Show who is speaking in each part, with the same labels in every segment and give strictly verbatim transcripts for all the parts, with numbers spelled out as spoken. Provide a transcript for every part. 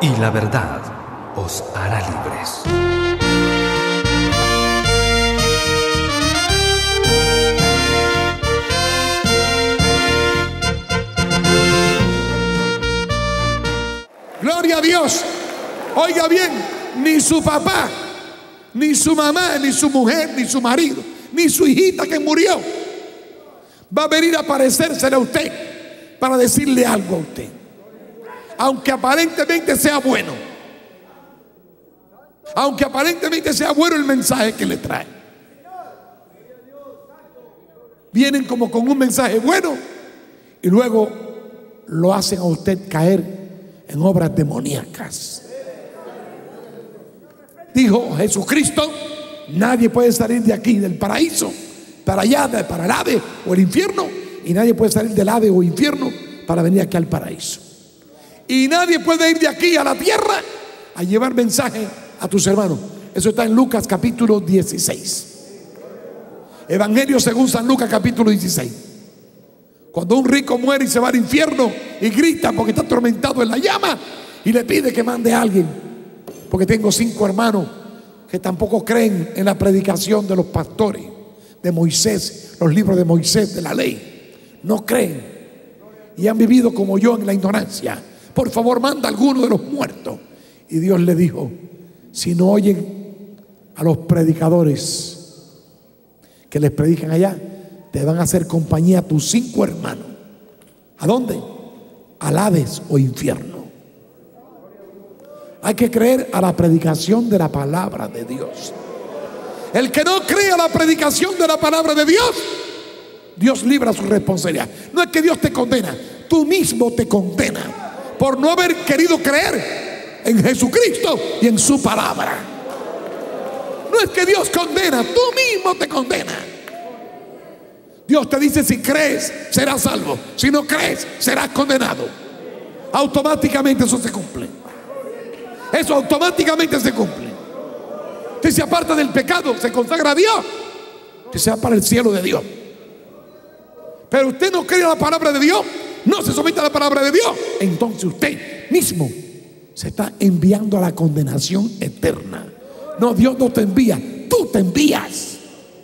Speaker 1: y la verdad os hará libres.
Speaker 2: Gloria a Dios. Oiga bien, ni su papá, ni su mamá, ni su mujer, ni su marido, ni su hijita que murió va a venir a aparecérsele a usted para decirle algo a usted, aunque aparentemente sea bueno, aunque aparentemente sea bueno el mensaje que le trae. Vienen como con un mensaje bueno y luego lo hacen a usted caer en obras demoníacas. Dijo Jesucristo: nadie puede salir de aquí, del paraíso, para allá, para el Hades o el infierno, y nadie puede salir del Hades o infierno para venir aquí al paraíso. Y nadie puede ir de aquí a la tierra a llevar mensaje a tus hermanos. Eso está en Lucas capítulo dieciséis. Evangelio según San Lucas capítulo dieciséis. Cuando un rico muere y se va al infierno y grita porque está atormentado en la llama y le pide que mande a alguien, porque tengo cinco hermanos que tampoco creen en la predicación de los pastores, de Moisés, los libros de Moisés, de la ley. No creen y han vivido como yo en la ignorancia. Por favor, manda a alguno de los muertos. Y Dios le dijo: si no oyen a los predicadores que les predican allá, te van a hacer compañía a tus cinco hermanos. ¿A dónde? Al Hades o infierno. Hay que creer a la predicación de la palabra de Dios. El que no cree a la predicación de la palabra de Dios, Dios libra su responsabilidad. No es que Dios te condena, tú mismo te condenas por no haber querido creer en Jesucristo y en su palabra. No es que Dios condena, tú mismo te condenas. Dios te dice: si crees serás salvo, si no crees serás condenado. Automáticamente eso se cumple. Eso automáticamente se cumple. Usted se aparta del pecado, se consagra a Dios, que se va para el cielo de Dios. Pero usted no cree en la palabra de Dios, no se somete a la palabra de Dios, entonces usted mismo se está enviando a la condenación eterna. No, Dios no te envía, tú te envías.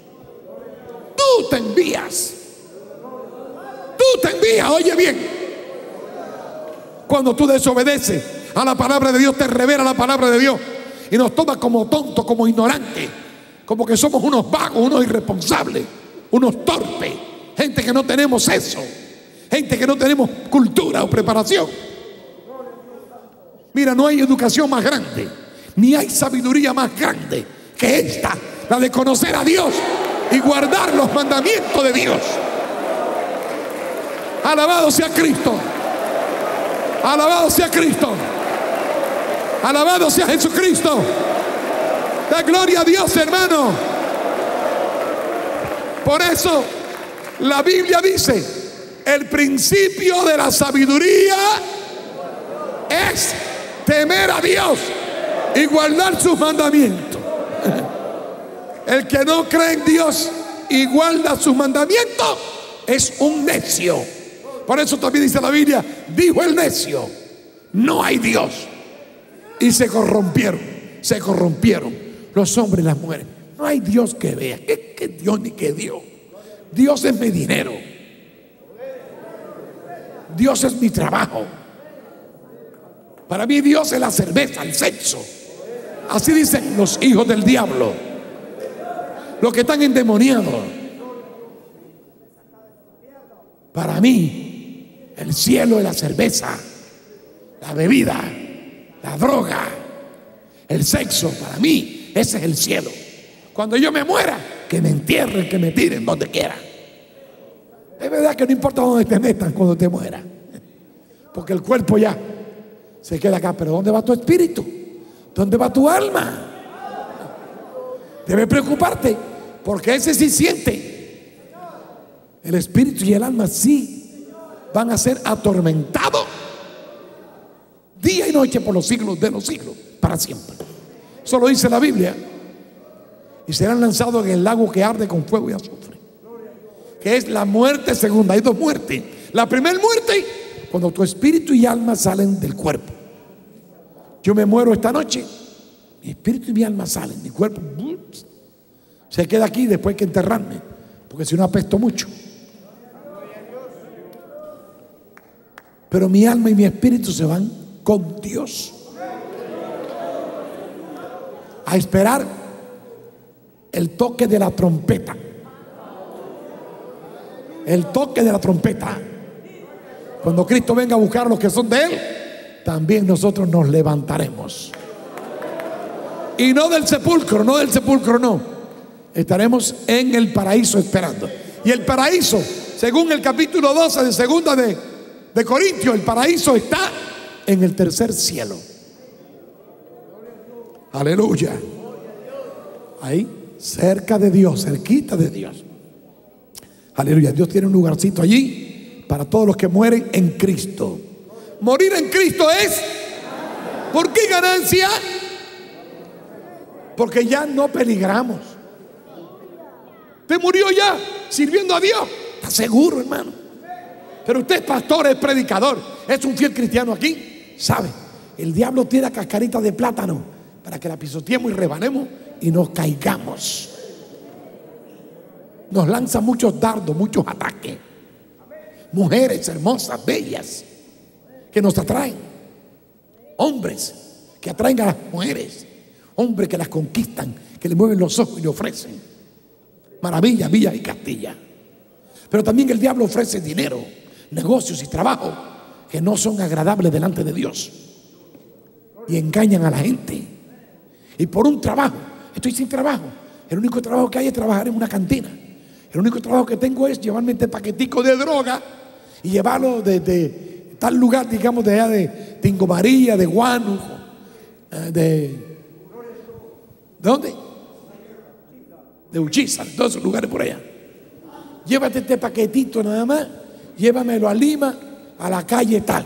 Speaker 2: Tú te envías. Tú te envías, oye bien. Cuando tú desobedeces a la palabra de Dios, te revela la palabra de Dios y nos toma como tontos, como ignorantes, como que somos unos vagos, unos irresponsables, unos torpes, gente que no tenemos eso, gente que no tenemos cultura o preparación. Mira, no hay educación más grande, ni hay sabiduría más grande que esta, la de conocer a Dios y guardar los mandamientos de Dios. Alabado sea Cristo. Alabado sea Cristo. Alabado sea Jesucristo. Da gloria a Dios, hermano. Por eso la Biblia dice: el principio de la sabiduría es temer a Dios y guardar sus mandamientos. El que no cree en Dios y guarda sus mandamientos es un necio. Por eso también dice la Biblia: dijo el necio, no hay Dios. Y se corrompieron, se corrompieron los hombres y las mujeres. No hay Dios que vea. ¿Qué, qué Dios ni qué Dios? Dios es mi dinero. Dios es mi trabajo. Para mí Dios es la cerveza, el sexo. Así dicen los hijos del diablo, los que están endemoniados. Para mí el cielo es la cerveza, la bebida, la droga, el sexo. Para mí ese es el cielo. Cuando yo me muera, que me entierren, que me tiren donde quiera. Es verdad que no importa dónde te metan cuando te mueras, porque el cuerpo ya se queda acá. Pero ¿dónde va tu espíritu? ¿Dónde va tu alma? Debe preocuparte, porque ese sí siente. El espíritu y el alma sí van a ser atormentados día y noche por los siglos de los siglos, para siempre. Eso lo dice la Biblia. Y serán lanzados en el lago que arde con fuego y azufre, que es la muerte segunda. Hay dos muertes. La primera muerte, cuando tu espíritu y alma salen del cuerpo. yo me muero esta noche, mi espíritu y mi alma salen, mi cuerpo ups, se queda aquí después hay que enterrarme, porque si no apesto mucho. Pero mi alma y mi espíritu se van con Dios a esperar el toque de la trompeta. El toque de la trompeta. Cuando Cristo venga a buscar a los que son de Él, también nosotros nos levantaremos. Y no del sepulcro, no del sepulcro, no. Estaremos en el paraíso esperando. Y el paraíso, según el capítulo doce de segunda de, de Corintios, el paraíso está en el tercer cielo. Aleluya. Ahí, cerca de Dios, cerquita de Dios. Aleluya. Dios tiene un lugarcito allí para todos los que mueren en Cristo. Morir en Cristo es, ¿por qué ganancia? Porque ya no peligramos. Usted murió ya sirviendo a Dios. ¿Está seguro, hermano? Pero usted es pastor, es predicador, es un fiel cristiano aquí. ¿Sabe? El diablo tira cascarita de plátano para que la pisoteemos y rebanemos y nos caigamos. Nos lanza muchos dardos, muchos ataques. Mujeres hermosas, bellas, que nos atraen. Hombres que atraen a las mujeres. Hombres que las conquistan, que le mueven los ojos y le ofrecen maravillas, villas y castillas. Pero también el diablo ofrece dinero, negocios y trabajo que no son agradables delante de Dios. Y engañan a la gente. Y por un trabajo, estoy sin trabajo. El único trabajo que hay es trabajar en una cantina. El único trabajo que tengo es llevarme este paquetico de droga y llevarlo desde tal lugar, digamos, de allá de Tingo María, de Guánuco, de... ¿De dónde? De Uchizar, todos esos lugares por allá. Llévate este paquetito nada más, llévamelo a Lima, a la calle tal.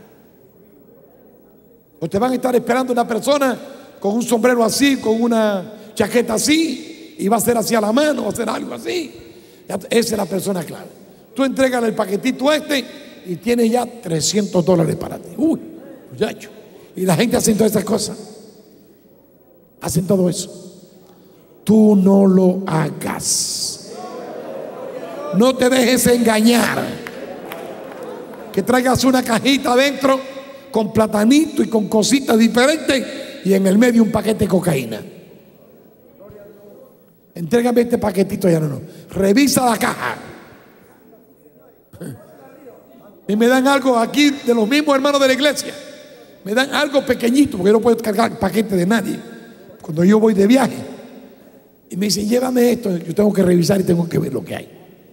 Speaker 2: O te van a estar esperando una persona con un sombrero así, con una chaqueta así, y va a ser así a la mano, va a hacer algo así. Esa es la persona clave. Tú entregale el paquetito este y tienes ya trescientos dólares para ti. Uy, muchacho. Y la gente hace todas esas cosas. Hacen todo eso. Tú no lo hagas. No te dejes engañar. Que traigas una cajita adentro con platanito y con cositas diferentes y en el medio un paquete de cocaína. Entrégame este paquetito. Ya no, no. Revisa la caja. Y me dan algo aquí de los mismos hermanos de la iglesia. Me dan algo pequeñito porque yo no puedo cargar el paquete de nadie cuando yo voy de viaje. Y me dicen, llévame esto. Yo tengo que revisar y tengo que ver lo que hay.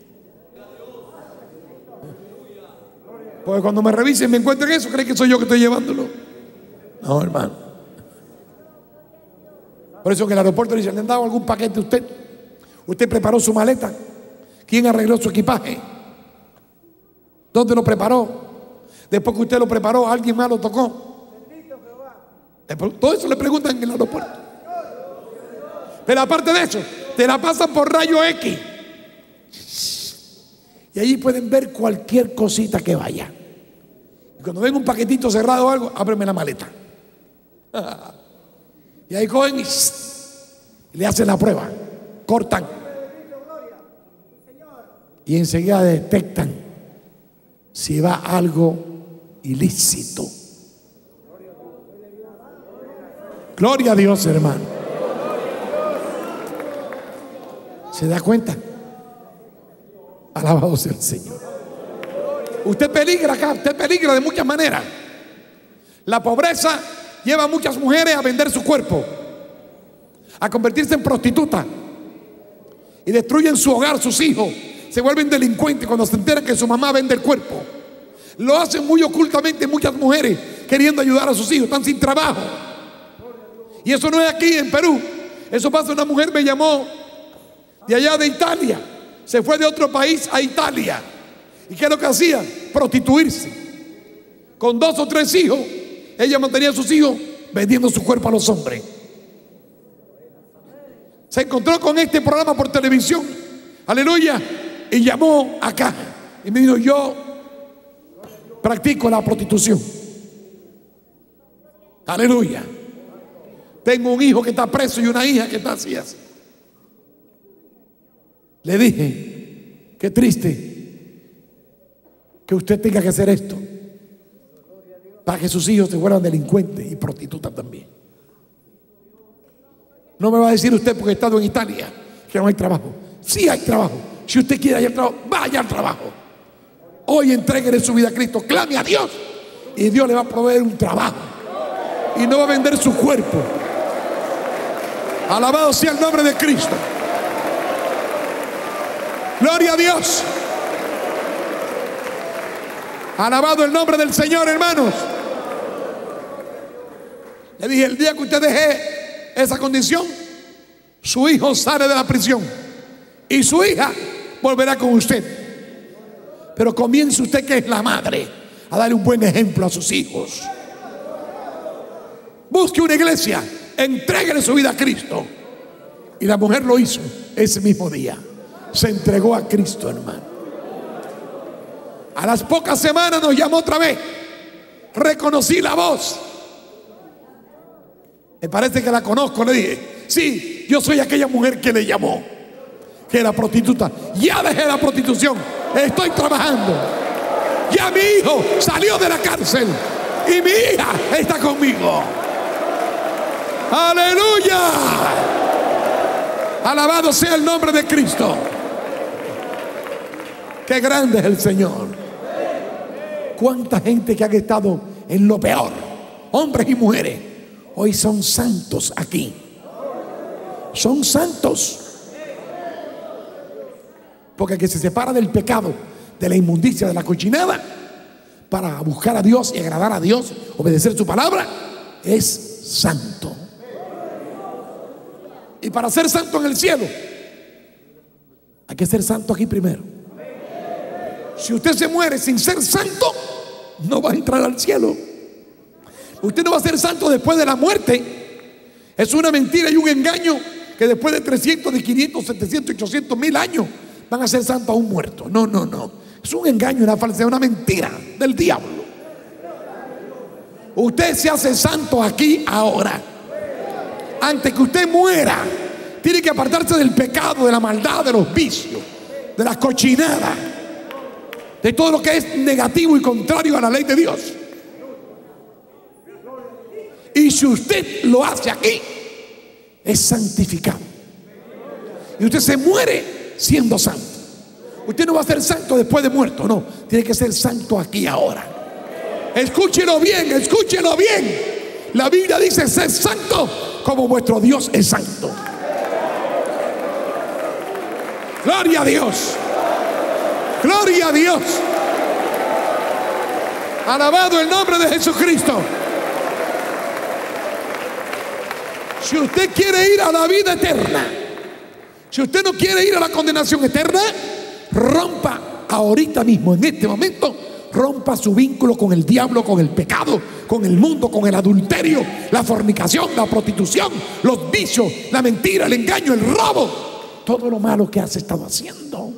Speaker 2: Porque cuando me revisen y me encuentren eso, creen que soy yo que estoy llevándolo. No, hermano. Por eso en el aeropuerto le dicen, ¿le han dado algún paquete a usted? ¿Usted preparó su maleta? ¿Quién arregló su equipaje? ¿Dónde lo preparó? Después que usted lo preparó, ¿alguien más lo tocó? Todo eso le preguntan en el aeropuerto. Pero aparte de eso, te la pasan por rayo X. Y allí pueden ver cualquier cosita que vaya. Y cuando ven un paquetito cerrado o algo, ábreme la maleta. Y ahí cogen y, y le hacen la prueba. Cortan. Y enseguida detectan si va algo ilícito. Gloria a Dios, hermano. ¿Se da cuenta? Alabado sea el Señor. Usted peligra acá, usted peligra de muchas maneras. La pobreza lleva a muchas mujeres a vender su cuerpo, a convertirse en prostituta, y destruyen su hogar, sus hijos. Se vuelven delincuentes cuando se enteran que su mamá vende el cuerpo. Lo hacen muy ocultamente muchas mujeres queriendo ayudar a sus hijos, están sin trabajo. Y eso no es aquí en Perú. Eso pasa. Una mujer me llamó de allá de Italia. Se fue de otro país a Italia. ¿Y qué es lo que hacía? Prostituirse. Con dos o tres hijos, ella mantenía a sus hijos vendiendo su cuerpo a los hombres. Se encontró con este programa por televisión. Aleluya. Y llamó acá y me dijo, yo practico la prostitución. Aleluya. Tengo un hijo que está preso y una hija que está así, así. Le dije, qué triste que usted tenga que hacer esto para que sus hijos se vuelvan delincuentes y prostitutas también. No me va a decir usted, porque he estado en Italia, que no hay trabajo. Sí hay trabajo. Si usted quiere ir al trabajo, vaya al trabajo. Hoy entréguele su vida a Cristo, clame a Dios y Dios le va a proveer un trabajo y no va a vender su cuerpo. Alabado sea el nombre de Cristo. Gloria a Dios. Alabado el nombre del Señor, hermanos. Le dije, el día que usted deje esa condición, su hijo sale de la prisión y su hija volverá con usted. Pero comience usted, que es la madre, a darle un buen ejemplo a sus hijos. Busque una iglesia, entréguele su vida a Cristo. Y la mujer lo hizo ese mismo día. Se entregó a Cristo, hermano. A las pocas semanas nos llamó otra vez. Reconocí la voz. Me parece que la conozco. Le dije, sí, yo soy aquella mujer que le llamó, que era prostituta. Ya dejé la prostitución, estoy trabajando. Ya mi hijo salió de la cárcel y mi hija está conmigo. Aleluya. Alabado sea el nombre de Cristo. Qué grande es el Señor. Cuánta gente que ha estado en lo peor, hombres y mujeres, hoy son santos aquí. Son santos. Porque el que se separa del pecado, de la inmundicia, de la cochinada, para buscar a Dios y agradar a Dios, obedecer su palabra, es santo. Y para ser santo en el cielo, hay que ser santo aquí primero. Si usted se muere sin ser santo, no va a entrar al cielo. Usted no va a ser santo después de la muerte. Es una mentira y un engaño que después de trescientos, de quinientos, setecientos, ochocientos mil años van a ser santos a un muerto. No, no, no. Es un engaño, una falsedad, una mentira del diablo. Usted se hace santo aquí, ahora. Antes que usted muera, tiene que apartarse del pecado, de la maldad, de los vicios, de la cochinada, de todo lo que es negativo y contrario a la ley de Dios. Y si usted lo hace aquí, es santificado. Y usted se muere siendo santo. Usted no va a ser santo después de muerto, no. Tiene que ser santo aquí, ahora. Escúchelo bien, escúchelo bien. La Biblia dice: ser santo como vuestro Dios es santo. Gloria a Dios. Gloria a Dios. Alabado el nombre de Jesucristo. Si usted quiere ir a la vida eterna, si usted no quiere ir a la condenación eterna, rompa ahorita mismo, en este momento, rompa su vínculo con el diablo, con el pecado, con el mundo, con el adulterio, la fornicación, la prostitución, los vicios, la mentira, el engaño, el robo, todo lo malo que has estado haciendo.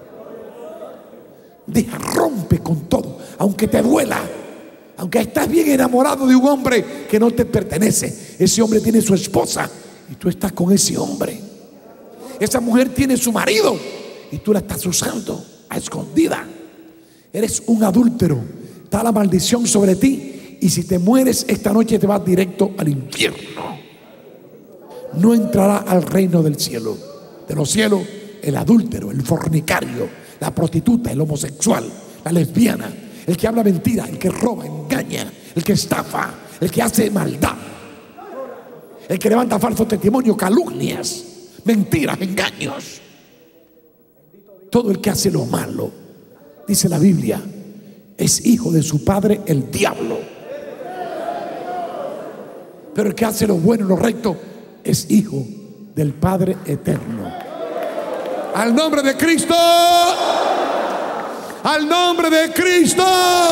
Speaker 2: Deja, rompe con todo, aunque te duela, aunque estás bien enamorado de un hombre que no te pertenece. Ese hombre tiene su esposa y tú estás con ese hombre. Esa mujer tiene su marido y tú la estás usando a escondida. Eres un adúltero. Está la maldición sobre ti, y si te mueres esta noche te vas directo al infierno. No entrará al reino del cielo. De los cielos, el adúltero, el fornicario, la prostituta, el homosexual, la lesbiana, el que habla mentira, el que roba, engaña, el que estafa, el que hace maldad, el que levanta falso testimonio, calumnias, mentiras, engaños. Todo el que hace lo malo, dice la Biblia, es hijo de su padre el diablo. Pero el que hace lo bueno y lo recto es hijo del Padre eterno. Al nombre de Cristo. Al nombre de Cristo.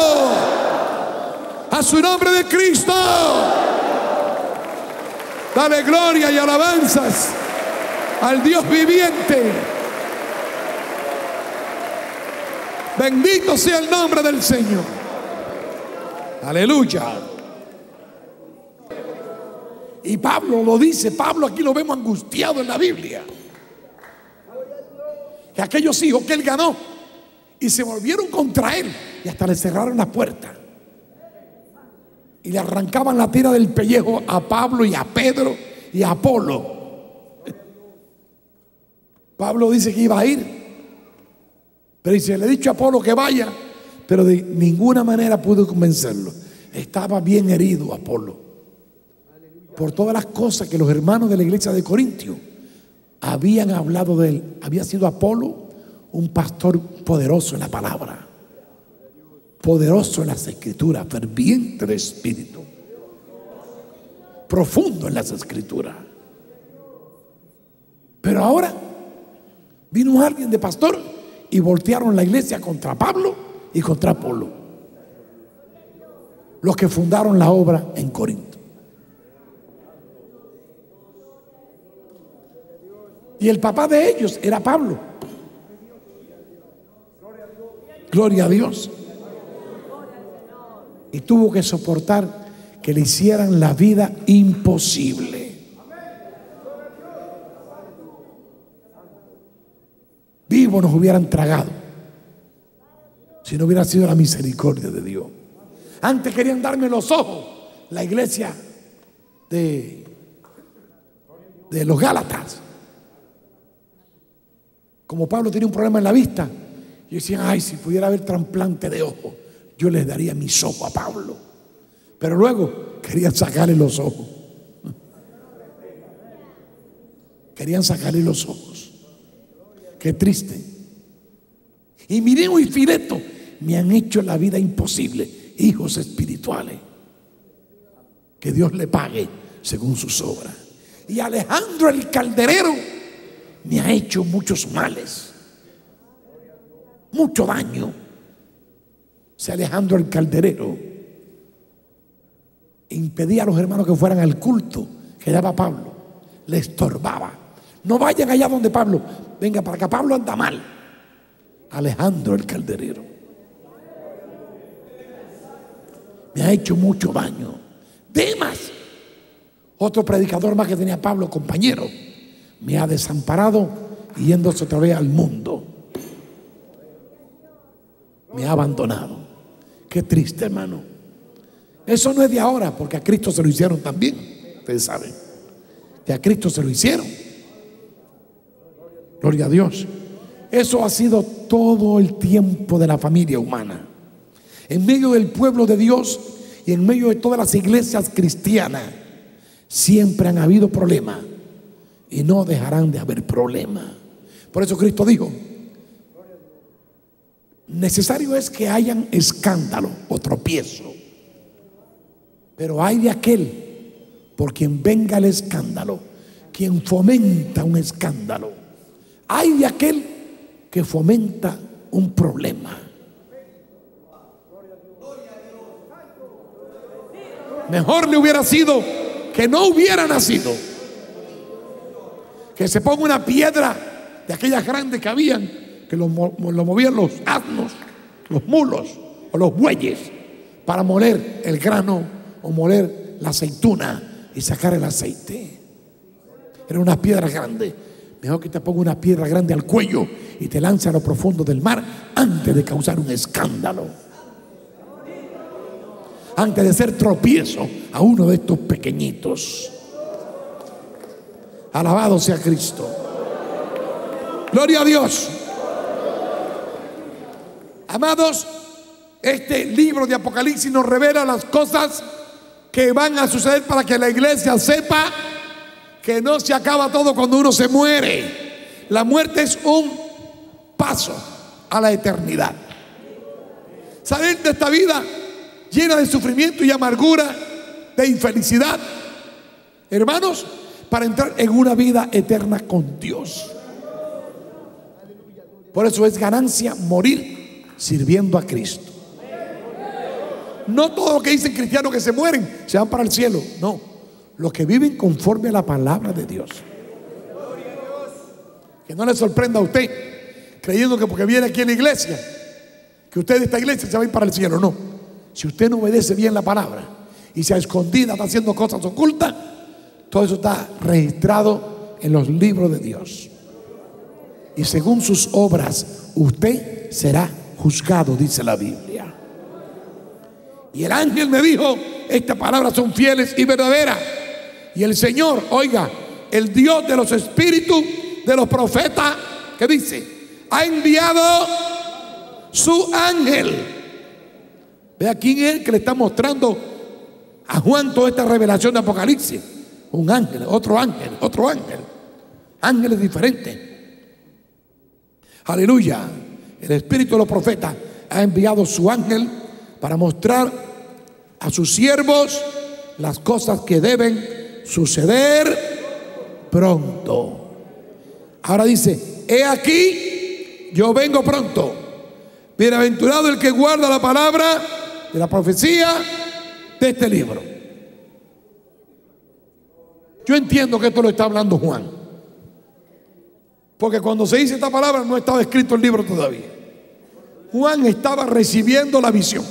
Speaker 2: A su nombre de Cristo. Dale gloria y alabanzas al Dios viviente. Bendito sea el nombre del Señor. Aleluya. Y Pablo lo dice, Pablo aquí lo vemos angustiado en la Biblia. Que aquellos hijos que él ganó y se volvieron contra él y hasta le cerraron la puerta. Y le arrancaban la tira del pellejo a Pablo y a Pedro y a Apolo. Pablo dice que iba a ir, pero dice, le he dicho a Apolo que vaya, pero de ninguna manera pudo convencerlo. Estaba bien herido Apolo por todas las cosas que los hermanos de la iglesia de Corintio habían hablado de él. Había sido Apolo un pastor poderoso en la palabra, poderoso en las escrituras, ferviente de espíritu, profundo en las escrituras. Pero ahora vino alguien de pastor y voltearon la iglesia contra Pablo y contra Apolo, los que fundaron la obra en Corinto. Y el papá de ellos era Pablo. Gloria a Dios. Y tuvo que soportar que le hicieran la vida imposible. Vivo nos hubieran tragado si no hubiera sido la misericordia de Dios. Antes querían darme los ojos, la iglesia de, de los Gálatas. Como Pablo tenía un problema en la vista, y decían, ay, si pudiera haber trasplante de ojo, yo les daría mis ojos a Pablo. Pero luego querían sacarle los ojos. Querían sacarle los ojos. Qué triste. Y Mireo y Fileto me han hecho la vida imposible, hijos espirituales. Que Dios le pague según sus obras. Y Alejandro el calderero me ha hecho muchos males, mucho daño. Si Alejandro el calderero impedía a los hermanos que fueran al culto que daba Pablo, le estorbaba. No vayan allá donde Pablo, venga para acá, Pablo anda mal. Alejandro el calderero me ha hecho mucho daño. Demas, otro predicador más que tenía Pablo, compañero, me ha desamparado y yéndose otra vez al mundo. Me ha abandonado. Qué triste, hermano. Eso no es de ahora, porque a Cristo se lo hicieron también. Ustedes saben que a Cristo se lo hicieron. Gloria a Dios. Eso ha sido todo el tiempo de la familia humana. En medio del pueblo de Dios y en medio de todas las iglesias cristianas siempre han habido problemas y no dejarán de haber problemas. Por eso Cristo dijo, necesario es que hayan escándalo o tropiezo, pero hay de aquel por quien venga el escándalo, quien fomenta un escándalo. Hay de aquel que fomenta un problema. Mejor le hubiera sido que no hubiera nacido, que se ponga una piedra de aquellas grandes que habían, que lo, lo movían los asnos, los mulos o los bueyes para moler el grano o moler la aceituna y sacar el aceite. Era una piedra grande. Mejor que te ponga una piedra grande al cuello y te lance a lo profundo del mar antes de causar un escándalo, antes de ser tropiezo a uno de estos pequeñitos. Alabado sea Cristo. Gloria a Dios. Amados, este libro de Apocalipsis nos revela las cosas que van a suceder para que la iglesia sepa que no se acaba todo cuando uno se muere. La muerte es un paso a la eternidad. Salir de esta vida llena de sufrimiento y amargura, de infelicidad, hermanos, para entrar en una vida eterna con Dios. Por eso es ganancia morir sirviendo a Cristo. No todos los que dicen cristianos que se mueren se van para el cielo. No, los que viven conforme a la palabra de Dios. Que no le sorprenda a usted creyendo que porque viene aquí en la iglesia, que usted de esta iglesia se va a ir para el cielo. No, si usted no obedece bien la palabra y se a escondida está haciendo cosas ocultas, Todo eso está registrado en los libros de Dios. Y según sus obras, usted será juzgado, dice la Biblia. Y el ángel me dijo: estas palabras son fieles y verdaderas. Y el Señor, oiga, el Dios de los espíritus de los profetas, ¿qué dice? Ha enviado su ángel. Vea quién es el que le está mostrando a Juan toda esta revelación de Apocalipsis. Un ángel, otro ángel, otro ángel. Ángeles diferentes. Aleluya. El espíritu de los profetas ha enviado su ángel para mostrar a sus siervos las cosas que deben suceder pronto. Ahora dice: he aquí, yo vengo pronto. Bienaventurado el que guarda la palabra de la profecía de este libro. Yo entiendo que esto lo está hablando Juan, porque cuando se dice esta palabra no estaba escrito el libro todavía. Juan estaba recibiendo la visión,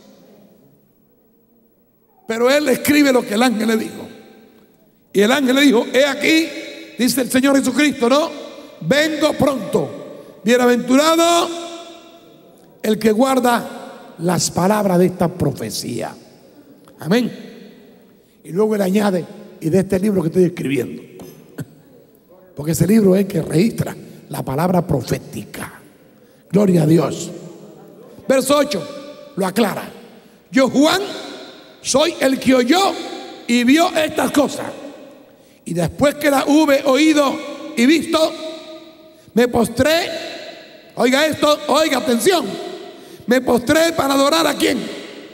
Speaker 2: pero él escribe lo que el ángel le dijo. Y el ángel le dijo: he aquí, dice el Señor Jesucristo, ¿no? Vengo pronto. Bienaventurado el que guarda las palabras de esta profecía. Amén. Y luego él añade: y de este libro que estoy escribiendo. Porque ese libro es el que registra la palabra profética. Gloria a Dios. Verso ocho lo aclara: yo, Juan, soy el que oyó y vio estas cosas, y después que las hube oído y visto, me postré. Oiga esto, oiga, atención. Me postré para adorar ¿a quién?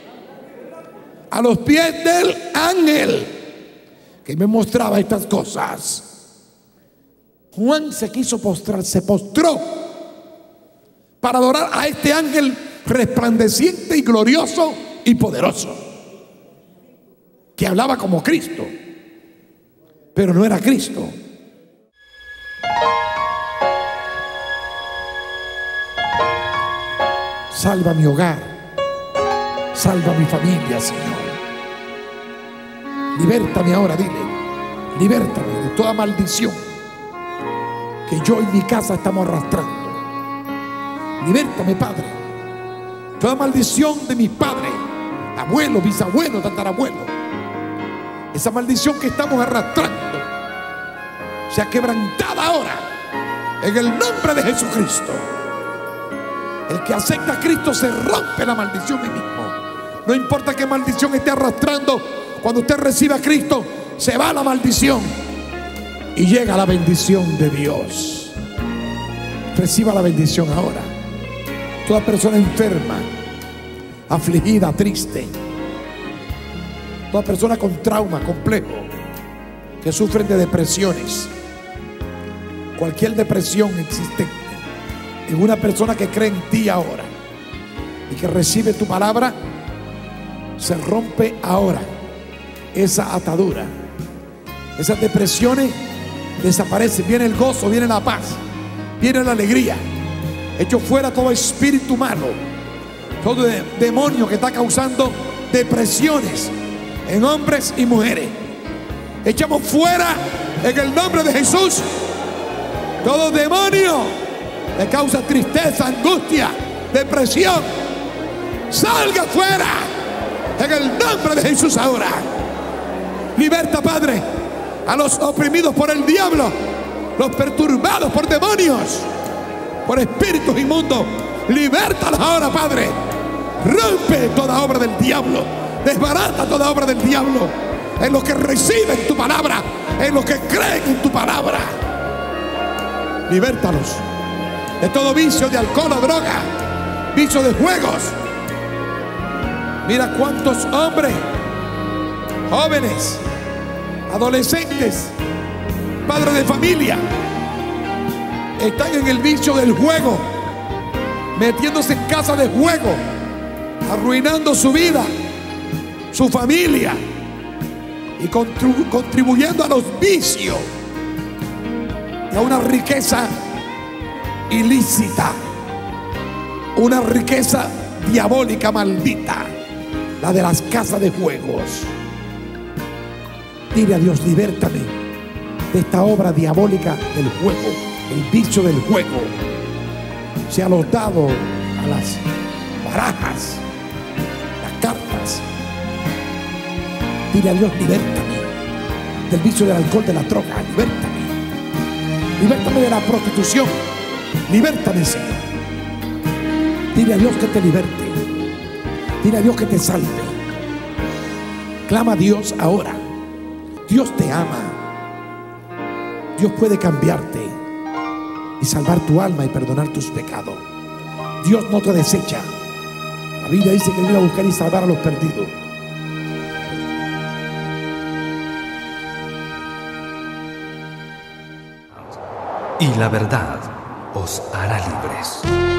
Speaker 2: A los pies del ángel que me mostraba estas cosas. Juan se quiso postrar, se postró para adorar a este ángel resplandeciente y glorioso y poderoso, que hablaba como Cristo, pero no era Cristo. Salva mi hogar, salva mi familia, Señor. Libértame ahora, dile, libértame de toda maldición que yo y mi casa estamos arrastrando. Libértame, Padre, toda maldición de mis padres, abuelos, bisabuelos, tatarabuelos. Esa maldición que estamos arrastrando sea quebrantada ahora en el nombre de Jesucristo. El que acepta a Cristo se rompe la maldición ahí mismo. No importa qué maldición esté arrastrando, cuando usted recibe a Cristo, se va la maldición y llega la bendición de Dios. Reciba la bendición ahora. Toda persona enferma, afligida, triste, toda persona con trauma complejo, que sufren de depresiones, cualquier depresión existente en una persona que cree en ti ahora y que recibe tu palabra, se rompe ahora esa atadura. Esas depresiones desaparecen. Viene el gozo, viene la paz, viene la alegría. Echo fuera todo espíritu malo, todo de, demonio que está causando depresiones en hombres y mujeres. Echamos fuera en el nombre de Jesús todo demonio que causa tristeza, angustia, depresión. Salga fuera en el nombre de Jesús ahora. Liberta, Padre, a los oprimidos por el diablo, los perturbados por demonios, por espíritus inmundos. Libértalos ahora, Padre. Rompe toda obra del diablo, desbarata toda obra del diablo en los que reciben tu palabra, en los que creen en tu palabra. Libértalos de todo vicio de alcohol o droga, vicio de juegos. Mira cuántos hombres, jóvenes, adolescentes, padres de familia, están en el vicio del juego, metiéndose en casa de juego, arruinando su vida, su familia y contribu- contribuyendo a los vicios y a una riqueza ilícita, una riqueza diabólica maldita, la de las casas de juegos. Dile a Dios, libértame de esta obra diabólica del juego, el vicio del juego, sea los dados, a las barajas, las cartas. Dile a Dios, libértame del vicio del alcohol, de la droga, libértame. Libértame de la prostitución, libértame, Señor. Dile a Dios que te liberte. Dile a Dios que te salve. Clama a Dios ahora. Dios te ama. Dios puede cambiarte y salvar tu alma y perdonar tus pecados. Dios no te desecha. La Biblia dice que vino a buscar y salvar a los perdidos.
Speaker 1: Y la verdad os hará libres.